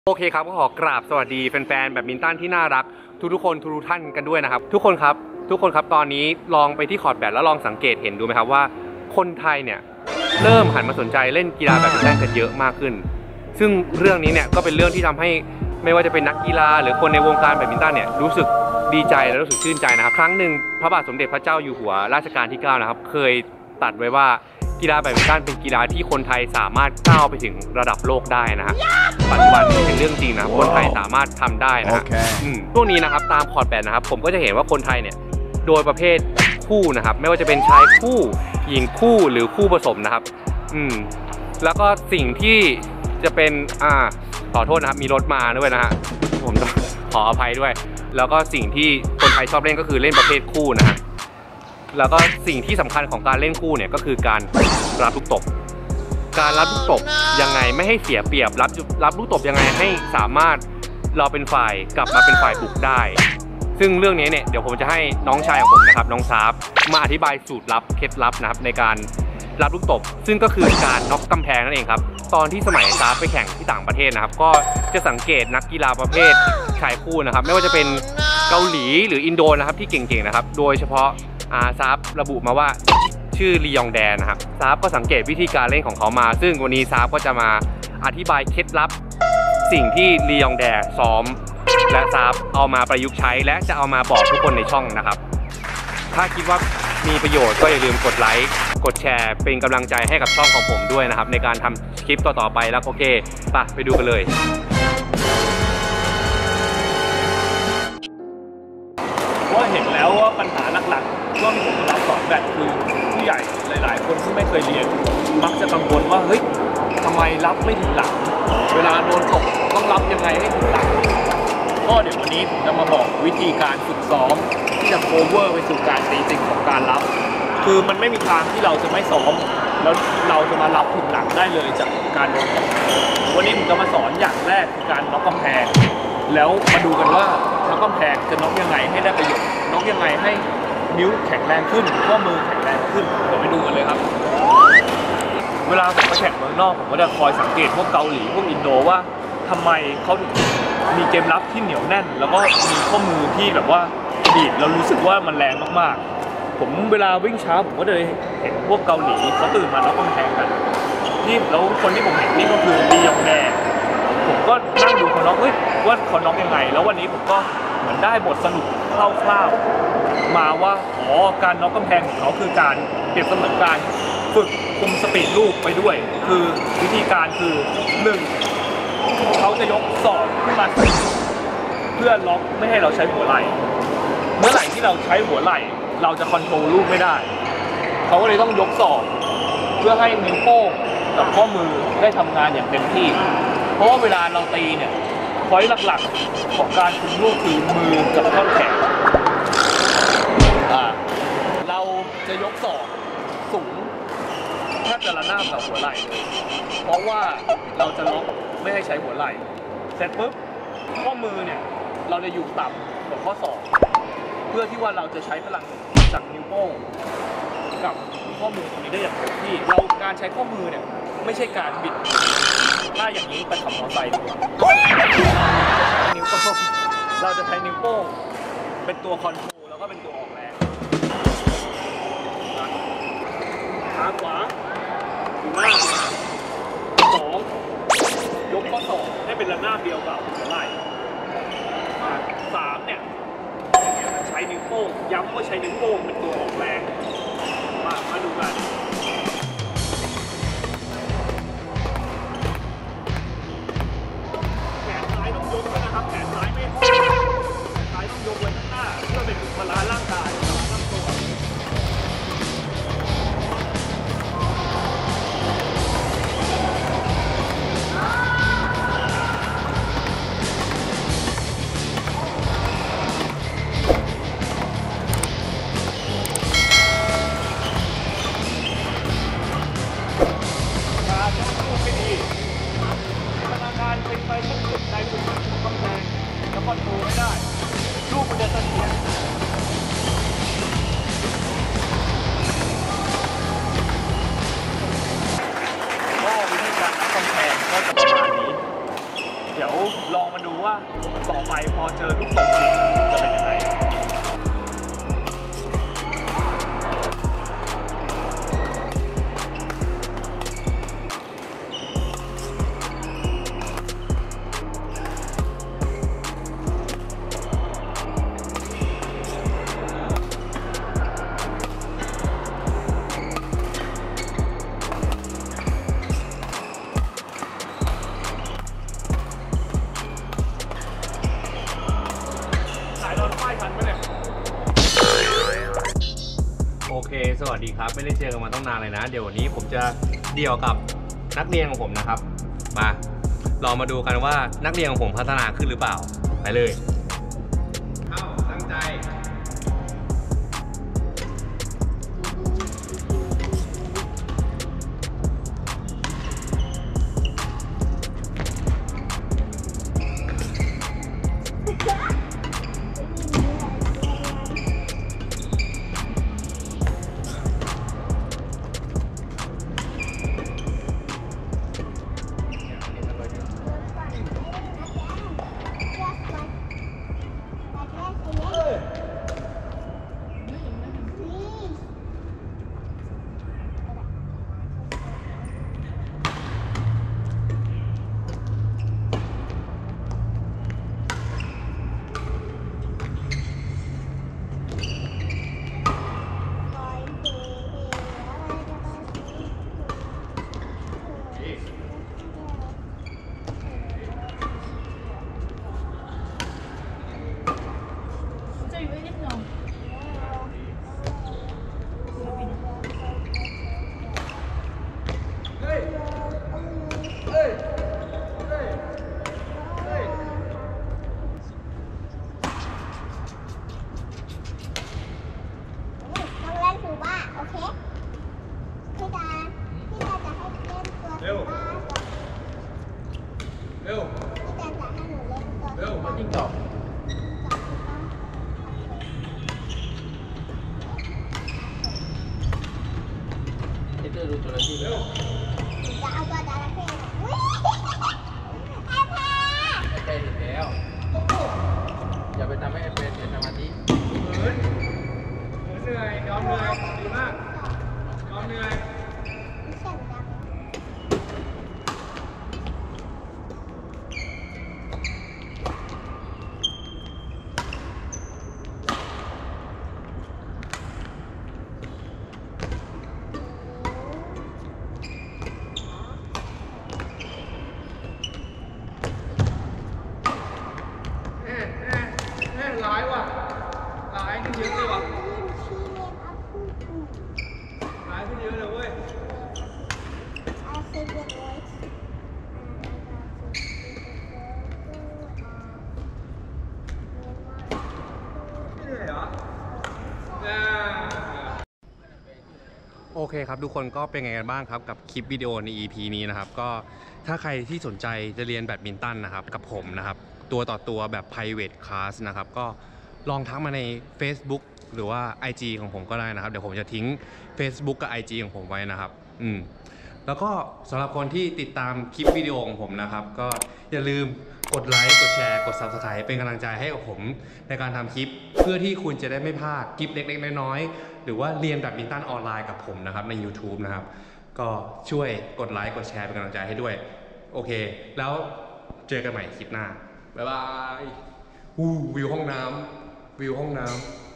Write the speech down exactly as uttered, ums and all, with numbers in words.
โอเคครับก็ขอกราบสวัสดีแฟนๆแบดมินตันที่น่ารักทุกๆคนทุกท่านกันด้วยนะครับทุกคนครับทุกคนครับตอนนี้ลองไปที่คอร์ตแบดแล้วลองสังเกตเห็นดูไหมครับว่าคนไทยเนี่ยเริ่มหันมาสนใจเล่นกีฬาแบดมินตันกันเยอะมากขึ้นซึ่งเรื่องนี้เนี่ยก็เป็นเรื่องที่ทำให้ไม่ว่าจะเป็นนักกีฬาหรือคนในวงการแบดมินตันเนี่ยรู้สึกดีใจและรู้สึกชื่นใจนะครับครั้งหนึ่งพระบาทสมเด็จพระเจ้าอยู่หัวรัชกาลที่เก้านะครับเคยตรัสไว้ว่ากีฬาแบดมินตันเป็นกีฬาที่คนไทยสามารถก้าวไปถึงระดับโลกได้นะฮะปัจจุบันนี้เป็นเรื่องจริงนะคนไทยสามารถทำได้นะฮะช่วงนี้นะครับตามคอร์ตแบดนะครับผมก็จะเห็นว่าคนไทยเนี่ยโดยประเภทคู่นะครับไม่ว่าจะเป็นชายคู่หญิงคู่หรือคู่ผสมนะครับอืมแล้วก็สิ่งที่จะเป็นอ่าขอโทษนะครับมีรถมาด้วยนะฮะผมต้องขออภัยด้วยแล้วก็สิ่งที่คนไทยชอบเล่นก็คือเล่นประเภทคู่นะฮะแล้วก็สิ่งที่สำคัญของการเล่นคู่เนี่ยก็คือการรับลูกตบการรับลูกตบยังไงไม่ให้เสียเปรียบรับรับลูกตบยังไงให้สามารถเราเป็นฝ่ายกลับมาเป็นฝ่ายบุกได้ซึ่งเรื่องนี้เนี่ยเดี๋ยวผมจะให้น้องชายของผมนะครับน้องซาฟมาอธิบายสูตรลับเคล็ดลับนะครับในการรับลูกตบซึ่งก็คือการน็อกกำแพงนั่นเองครับตอนที่สมัยซาฟไปแข่งที่ต่างประเทศนะครับก็จะสังเกตนักกีฬาประเภทชายคู่นะครับไม่ว่าจะเป็นเกาหลีหรืออินโดนะครับที่เก่งๆนะครับโดยเฉพาะอาซาฟระบุมาว่าชื่อลียองแดนนะครับซาฟก็สังเกตวิธีการเล่นของเขามาซึ่งวันนี้ซาฟก็จะมาอธิบายเคล็ดลับสิ่งที่ลียองแดนซ้อมและซาฟเอามาประยุกต์ใช้และจะเอามาบอกทุกคนในช่องนะครับถ้าคิดว่ามีประโยชน์ก็อย่าลืมกดไลค์กดแชร์เป็นกำลังใจให้กับช่องของผมด้วยนะครับในการทำคลิปต่อๆไปแล้วโอเคไปไปดูกันเลยว่าเห็นแล้วว่าปัญหาหลักๆช่วงที่ผมรับสอนแบดคือผู้ใหญ่หลายๆคนที่ไม่เคยเรียนมักจะกังวลว่าเฮ้ยทำไมรับไม่ถึงหลังเวลาโดนตกต้องรับยังไงให้ถึงหลังก็เดี๋ยววันนี้ผมจะมาบอกวิธีการฝึกซ้อมที่จะโคเวอร์ไปสู่การตีจริงของการรับคือมันไม่มีทางที่เราจะไม่ซ้อมแล้วเราจะมารับถึงหลังได้เลยจากการโดนตกวันนี้ผมจะมาสอนอย่างแรกคือการน็อกกำแพงแล้วมาดูกันว่าน็อกกำแพงจะน็อกยังไงให้ได้ประโยชน์น็อกยังไงให้นิ้วแข็งแรงขึ้นข้อมือแข็งแรงขึ้นเดี๋ยวไปดูกันเลยครับเวลาผมไปแข่งเมืองนอกผมก็จะคอยสังเกตพวกเกาหลีพวกอินโดว่าทำไมเขาถึงมีเกมรับที่เหนียวแน่นแล้วก็มีข้อมือที่แบบว่าบีบเรารู้สึกว่ามันแรงมากๆผมเวลาวิ่งช้าผมก็เลยเห็นพวกเกาหลีเขาตื่นมาน็อกกำแพงกันนี่แล้วคนที่ผมเห็นนี่ก็คือลียองแดผมก็นั่งดูเขาน็อกเฮ้ยว่าเขาน็อกยังไงแล้ววันนี้ผมก็เหมือนได้บทสรุปคร่าวๆมาว่าอ๋อการน็อกกำแพงของเขาคือการเปรียบเสมือนการฝึกคุมสปีดลูกไปด้วยคือวิธีการคือหนึ่งเขาจะยกศอกขึ้นมาเพื่อล็อกไม่ให้เราใช้หัวไหล่เมื่อไหร่ที่เราใช้หัวไหล่เราจะคอนโทรลลูกไม่ได้เขาก็เลยต้องยกศอกเพื่อให้นิ้วโป้งกับข้อมือได้ทำงานอย่างเต็มที่เพราะว่าเวลาเราตีเนี่ยพอยต์หลักๆของการคุมลูกคือมือกับท่อนแขนเราจะยกศอกสูงแทบจะระนาบกับหัวไหล่เลยเพราะว่าเราจะล็อกไม่ให้ใช้หัวไหล่เสร็จปุ๊บข้อมือเนี่ยเราจะอยู่ต่ำกว่าข้อศอกเพื่อที่ว่าเราจะใช้พลังจากนิ้วโป้งกับข้อมือตรงนี้ได้อย่างเต็มที่เราการใช้ข้อมือเนี่ยไม่ใช่การบิดถ้าอย่างนี้ไปขับมอเตอร์ไซค์นิ้วโป้งเราจะใช้นิ้วโป้งเป็นตัวคอนโทรลแล้วก็เป็นตัวออกแรงขาขวาอยู่หน้าสองยกข้อศอกให้เป็นระนาบเดียวกับหัวไหล่สามเนี่ยใช้นิ้วโป้งย้ำว่าใช้นิ้วโป้งเป็นตัวออกแรงมามาดูกันแขนซ้ายต้องยกด้วยนะครับแขนซ้ายไม่ห้อยแขนซ้ายต้องยกไว้ข้างหน้าเพื่อเป็นบาลานซ์ร่างกายกับลำตัวเป็นไปทั้งสุดในสุดของกำแพงแล้วก็ดูไม่ได้ลองมาดูว่าต่อไปพอเจอลูกตบจริงจะเป็นยังไงโอเคสวัสดีครับไม่ได้เจอกันมาตั้งนานเลยนะเดี๋ยววันนี้ผมจะเดี่ยวกับนักเรียนของผมนะครับมาลองมาดูกันว่านักเรียนของผมพัฒนาขึ้นหรือเปล่าไปเลยเข้าตั้งใจเร็วเร็วเร็วมาจิ้งจอกเดี๋ยวดูตัวละทีเร็วจะเอาตัวจระเข้อุ้ยแอปแพ้ใกล้ถึงแล้วอย่าไปทำให้แอปเสียสมาธิเหมือนเหนื่อยยอมเหนื่อยดีมากยอมเหนื่อยร้ายว่ะร้ายขึ้นเยอะเลยว่ะร้ายขึ้นเยอะเลยเว้ยเหนื่อยเหรอโอเคครับทุกคนก็เป็นไงกันบ้างครับกับคลิปวิดีโอใน อี พี นี้นะครับก็ถ้าใครที่สนใจจะเรียนแบดมินตันนะครับกับผมนะครับตัวต่อตัวแบบ private class นะครับก็ลองทักมาใน Facebook หรือว่า ไอ จี ของผมก็ได้นะครับเดี๋ยวผมจะทิ้ง Facebook กับ ไอ จี ของผมไว้นะครับอืมแล้วก็สำหรับคนที่ติดตามคลิปวิดีโอของผมนะครับก็อย่าลืมกดไลค์กดแชร์กด ซับสไครบ์ เป็นกำลังใจให้กับผมในการทำคลิปเพื่อที่คุณจะได้ไม่พลาดคลิปเล็กๆน้อยๆหรือว่าเรียนแบดมินตันออนไลน์กับผมนะครับใน YouTube นะครับก็ช่วยกดไลค์กดแชร์เป็นกำลังใจให้ด้วยโอเคแล้วเจอกันใหม่คลิปหน้าบ๊ายบายอู้วิวห้องน้ำวิวห้องน้ำ